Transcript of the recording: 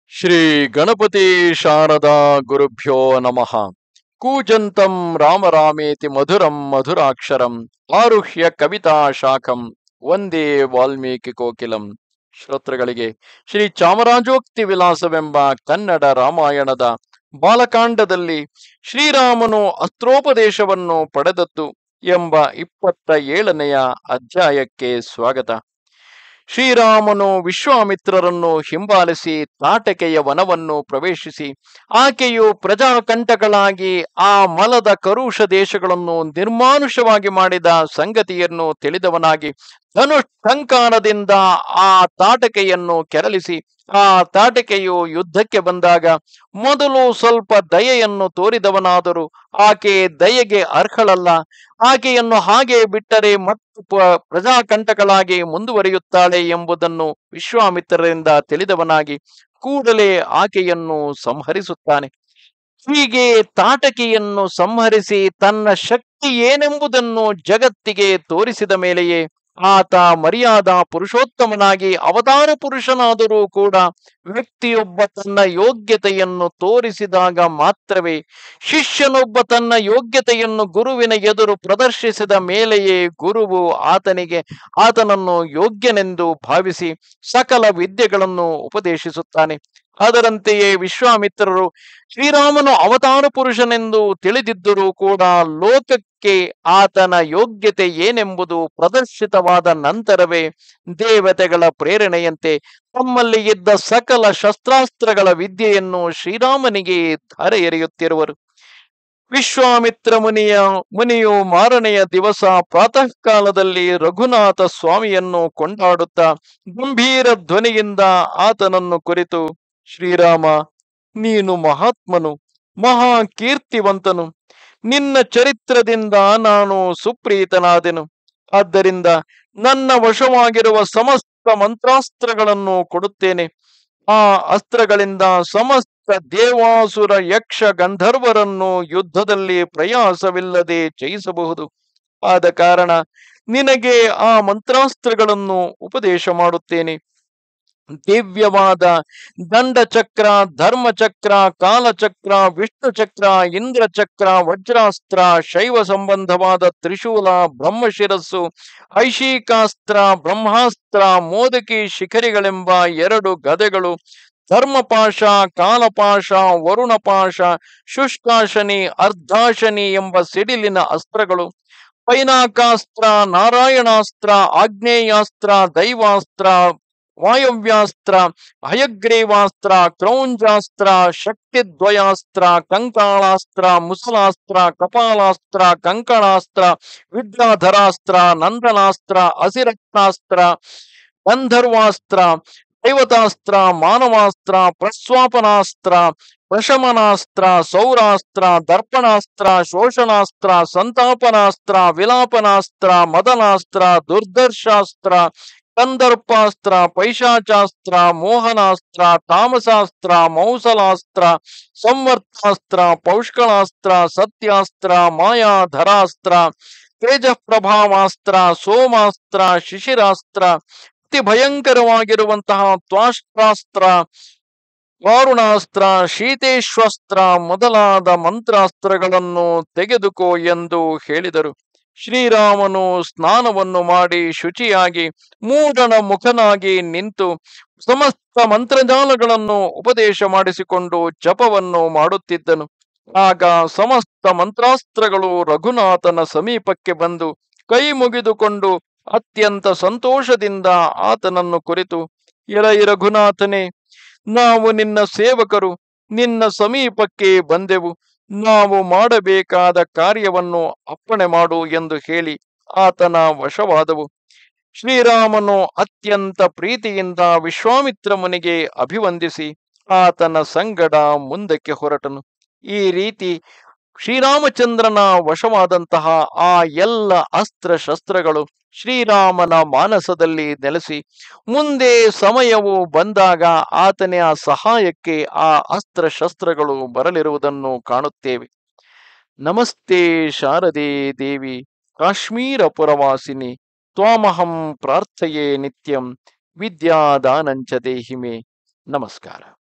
ಶ್ರೀ ಗಣಪತಿ ಶಾರದಾ ಗುರುಭ್ಯೋ ನಮಃ. ಕೂಜಂತಂ ರಾಮ ರಾಮೇತಿ ಮಧುರಂ ಮಧುರಾಕ್ಷರಂ ಆರುಹ್ಯ ಕವಿತಾ ಶಾಖಂ ವಂದೇ ವಾಲ್ಮೀಕಿ ಕೋಕಿಲಂ. ಶ್ರೋತೃಗಳಿಗೆ ಶ್ರೀ ಚಾಮರಾಜೋಕ್ತಿ ವಿಲಾಸವೆಂಬ ಕನ್ನಡ ರಾಮಾಯಣದ ಬಾಲಕಾಂಡದಲ್ಲಿ ಶ್ರೀರಾಮನು ಅಸ್ತ್ರೋಪದೇಶವನ್ನು ಪಡೆದದ್ದು ಎಂಬ 27ನೆಯ ಅಧ್ಯಾಯಕ್ಕೆ ಸ್ವಾಗತ. ಶ್ರೀರಾಮನು ವಿಶ್ವಾಮಿತ್ರರನ್ನು ಹಿಂಬಾಲಿಸಿ ತಾಟಕೆಯ ವನವನ್ನು ಪ್ರವೇಶಿಸಿ ಆಕೆಯು ಪ್ರಜಾಕಂಟಕಳಾಗಿ ಆ ಮಲದ ಕರುಷ ದೇಶಗಳನ್ನು ನಿರ್ಮಾನುಷವಾಗಿ ಮಾಡಿದ ಸಂಗತಿಯನ್ನು ತಿಳಿದವನಾಗಿ ಧನುಷ್ಠಂಕಾರದಿಂದ ಆ ತಾಟಕೆಯನ್ನು ಕೆರಳಿಸಿ ಆ ತಾಟಕೆಯು ಯುದ್ಧಕ್ಕೆ ಬಂದಾಗ ಮೊದಲು ಸ್ವಲ್ಪ ದಯೆಯನ್ನು ತೋರಿದವನಾದರೂ ಆಕೆ ದಯೆಗೆ ಅರ್ಹಳಲ್ಲ, ಆಕೆಯನ್ನು ಹಾಗೆ ಬಿಟ್ಟರೆ ಮತ್ತು ಪ್ರಜಾಕಂಟಕಳಾಗಿ ಮುಂದುವರಿಯುತ್ತಾಳೆ ಎಂಬುದನ್ನು ವಿಶ್ವಾಮಿತ್ರರಿಂದ ತಿಳಿದವನಾಗಿ ಕೂಡಲೇ ಆಕೆಯನ್ನು ಸಂಹರಿಸುತ್ತಾನೆ. ಹೀಗೆ ತಾಟಕಿಯನ್ನು ಸಂಹರಿಸಿ ತನ್ನ ಶಕ್ತಿ ಏನೆಂಬುದನ್ನು ಜಗತ್ತಿಗೆ ತೋರಿಸಿದ ಮೇಲೆಯೇ ಆತ ಮರ್ಯಾದಾ ಪುರುಷೋತ್ತಮನಾಗಿ ಅವತಾರ ಪುರುಷನಾದರೂ ಕೂಡ ವ್ಯಕ್ತಿಯೊಬ್ಬ ತನ್ನ ಯೋಗ್ಯತೆಯನ್ನು ತೋರಿಸಿದಾಗ ಮಾತ್ರವೇ, ಶಿಷ್ಯನೊಬ್ಬ ತನ್ನ ಯೋಗ್ಯತೆಯನ್ನು ಗುರುವಿನ ಎದುರು ಪ್ರದರ್ಶಿಸಿದ ಮೇಲೆಯೇ ಗುರುವು ಆತನನ್ನು ಯೋಗ್ಯನೆಂದು ಭಾವಿಸಿ ಸಕಲ ವಿದ್ಯೆಗಳನ್ನು ಉಪದೇಶಿಸುತ್ತಾನೆ. ಅದರಂತೆಯೇ ವಿಶ್ವಾಮಿತ್ರರು ಶ್ರೀರಾಮನು ಅವತಾರ ಪುರುಷನೆಂದು ತಿಳಿದಿದ್ದರೂ ಕೂಡ ಲೋಕಕ್ಕೆ ಆತನ ಯೋಗ್ಯತೆ ಏನೆಂಬುದು ಪ್ರದರ್ಶಿತವಾದ ನಂತರವೇ ದೇವತೆಗಳ ಪ್ರೇರಣೆಯಂತೆ ತಮ್ಮಲ್ಲಿ ಇದ್ದ ಸಕಲ ಶಸ್ತ್ರಾಸ್ತ್ರಗಳ ವಿದ್ಯೆಯನ್ನು ಶ್ರೀರಾಮನಿಗೆ ಧಾರೆ ಎರೆಯುತ್ತಿರುವರು. ವಿಶ್ವಾಮಿತ್ರ ಮುನಿಯು ಮಾರನೆಯ ದಿವಸ ಪ್ರಾತಃ ಕಾಲದಲ್ಲಿ ರಘುನಾಥ ಸ್ವಾಮಿಯನ್ನು ಕೊಂಡಾಡುತ್ತಾ ಗಂಭೀರ ಧ್ವನಿಯಿಂದ ಆತನನ್ನು ಕುರಿತು, ಶ್ರೀರಾಮ, ನೀನು ಮಹಾತ್ಮನು, ಮಹಾ ಕೀರ್ತಿವಂತನು, ನಿನ್ನ ಚರಿತ್ರದಿಂದ ನಾನು ಸುಪ್ರೀತನಾದೆನು. ಆದ್ದರಿಂದ ನನ್ನ ವಶವಾಗಿರುವ ಸಮಸ್ತ ಮಂತ್ರಾಸ್ತ್ರಗಳನ್ನು ಕೊಡುತ್ತೇನೆ. ಆ ಅಸ್ತ್ರಗಳಿಂದ ಸಮಸ್ತ ದೇವಾಸುರ ಯಕ್ಷ ಗಂಧರ್ವರನ್ನು ಯುದ್ಧದಲ್ಲಿ ಪ್ರಯಾಸವಿಲ್ಲದೆ ಜಯಿಸಬಹುದು. ಆದ ಕಾರಣ ನಿನಗೆ ಆ ಮಂತ್ರಾಸ್ತ್ರಗಳನ್ನು ಉಪದೇಶ ಮಾಡುತ್ತೇನೆ. ದಿವ್ಯವಾದ ದಂಡಚಕ್ರ, ಧರ್ಮಚಕ್ರ, ಕಾಲಚಕ್ರ, ವಿಷ್ಣುಚಕ್ರ, ಇಂದ್ರಚಕ್ರ, ವಜ್ರಾಸ್ತ್ರ, ಶೈವ ಸಂಬಂಧವಾದ ತ್ರಿಶೂಲ, ಬ್ರಹ್ಮಶಿರಸ್ಸು, ಐಶಿಕಾಸ್ತ್ರ, ಬ್ರಹ್ಮಾಸ್ತ್ರ, ಮೋದಕಿ ಶಿಖರಿಗಳೆಂಬ 2 ಗದೆಗಳು, ಧರ್ಮಪಾಶ, ಕಾಲಪಾಶ, ವರುಣಪಾಶ, ಶುಷ್ಕಾಶನಿ, ಅರ್ಧಾಶನಿ ಎಂಬ ಸಿಡಿಲಿನ ಅಸ್ತ್ರಗಳು, ಪೈನಾಕಾಸ್ತ್ರ, ನಾರಾಯಣಾಸ್ತ್ರ, ಆಗ್ನೇಯಾಸ್ತ್ರ, ದೈವಾಸ್ತ್ರ, ವಾಯವ್ಯಾಸ್ತ್ರ, ಹಯಗ್ರೀವಾಸ್ತ್ರ, ಕ್ರೌಂಜಾಸ್ತ್ರ, ಶಕ್ತಿದ್ವಯಾಸ್ತ್ರ, ಕಂಕಾಳಾಸ್ತ್ರ, ಮುಸಲಾಸ್ತ್ರ, ಕಪಾಲಾಸ್ತ್ರ, ಕಂಕಣಾಸ್ತ್ರ, ವಿದ್ಯಾಧರಾಸ್ತ್ರ, ನಂದನಾಸ್ತ್ರ, ಅಸಿರತ್ನಾಸ್ತ್ರ, ಗಂಧರ್ವಾಸ್ತ್ರ, ದೈವತಾಸ್ತ್ರ, ಮಾನವಾಸ್ತ್ರ, ಪ್ರಸ್ವಾಪನಾಸ್ತ್ರ, ಪ್ರಶಮನಾಸ್ತ್ರ, ಸೌರಾಸ್ತ್ರ, ದರ್ಪಣಾಸ್ತ್ರ, ಶೋಷಣಾಸ್ತ್ರ, ಸಂತಾಪನಾಸ್ತ್ರ, ವಿಲಾಪನಾಸ್ತ್ರ, ಮದನಾಸ್ತ್ರ, ದುರ್ದರ್ಶಾಸ್ತ್ರ, ಕಂದರ್ಪಾಸ್ತ್ರ, ಪೈಶಾಚಾಸ್ತ್ರ, ಮೋಹನಾಸ್ತ್ರ, ತಾಮಸಾಸ್ತ್ರ, ಮೌಸಲಾಸ್ತ್ರ, ಸಂವರ್ತಾಸ್ತ್ರ, ಪೌಷ್ಕಳಾಸ್ತ್ರ, ಸತ್ಯಾಸ್ತ್ರ, ಮಾಯಾಧರಾಸ್ತ್ರ, ತೇಜಃಪ್ರಭಾವಾಸ್ತ್ರ, ಸೋಮಾಸ್ತ್ರ, ಶಿಶಿರಾಸ್ತ್ರ, ಅತಿ ಭಯಂಕರವಾಗಿರುವಂತಹ ತ್ವಾಷ್ಟ್ರಾಸ್ತ್ರ, ವಾರುಣಾಸ್ತ್ರ, ಶೀತೇಶ್ವಸ್ತ್ರ ಮೊದಲಾದ ಮಂತ್ರಾಸ್ತ್ರಗಳನ್ನು ತೆಗೆದುಕೋ ಎಂದು ಹೇಳಿದರು. ಶ್ರೀರಾಮನು ಸ್ನಾನವನ್ನು ಮಾಡಿ ಶುಚಿಯಾಗಿ ಮೂಢನ ಮುಖನಾಗಿ ನಿಂತು ಸಮಸ್ತ ಮಂತ್ರಜಾಲಗಳನ್ನು ಉಪದೇಶ ಮಾಡಿಸಿಕೊಂಡು ಜಪವನ್ನು ಮಾಡುತ್ತಿದ್ದನು. ಆಗ ಸಮಸ್ತ ಮಂತ್ರಾಸ್ತ್ರಗಳು ರಘುನಾಥನ ಸಮೀಪಕ್ಕೆ ಬಂದು ಕೈ ಮುಗಿದುಕೊಂಡು ಅತ್ಯಂತ ಸಂತೋಷದಿಂದ ಆತನನ್ನು ಕುರಿತು, ಎಲೈ ರಘುನಾಥನೇ, ನಾವು ನಿನ್ನ ಸೇವಕರು, ನಿನ್ನ ಸಮೀಪಕ್ಕೆ ಬಂದೆವು, ನಾವು ಮಾಡಬೇಕಾದ ಕಾರ್ಯವನ್ನು ಅಪ್ಪಣೆ ಮಾಡು ಎಂದು ಹೇಳಿ ಆತನ ವಶವಾದವು. ಶ್ರೀರಾಮನು ಅತ್ಯಂತ ಪ್ರೀತಿಯಿಂದ ವಿಶ್ವಾಮಿತ್ರ ಮುನಿಗೆ ಅಭಿವಂದಿಸಿ ಆತನ ಸಂಗಡ ಮುಂದಕ್ಕೆ ಹೊರಟನು. ಈ ರೀತಿ ಶ್ರೀರಾಮಚಂದ್ರನ ವಶವಾದಂತಹ ಆ ಎಲ್ಲ ಅಸ್ತ್ರಶಸ್ತ್ರಗಳು ಶ್ರೀರಾಮನ ಮಾನಸದಲ್ಲಿ ನೆಲೆಸಿ ಮುಂದೆ ಸಮಯವು ಬಂದಾಗ ಆತನ ಸಹಾಯಕ್ಕೆ ಆ ಅಸ್ತ್ರಶಸ್ತ್ರಗಳು ಬರಲಿರುವುದನ್ನು ಕಾಣುತ್ತೇವೆ. ನಮಸ್ತೆ ಶಾರದೆ ದೇವಿ ಕಾಶ್ಮೀರ ಪುರವಾಸಿನಿ ತ್ವಾಮಹಂ ಪ್ರಾರ್ಥಯೇ ನಿತ್ಯಂ ವಿದ್ಯಾದಾನಂಚ ದೇಹಿಮೆ. ನಮಸ್ಕಾರ.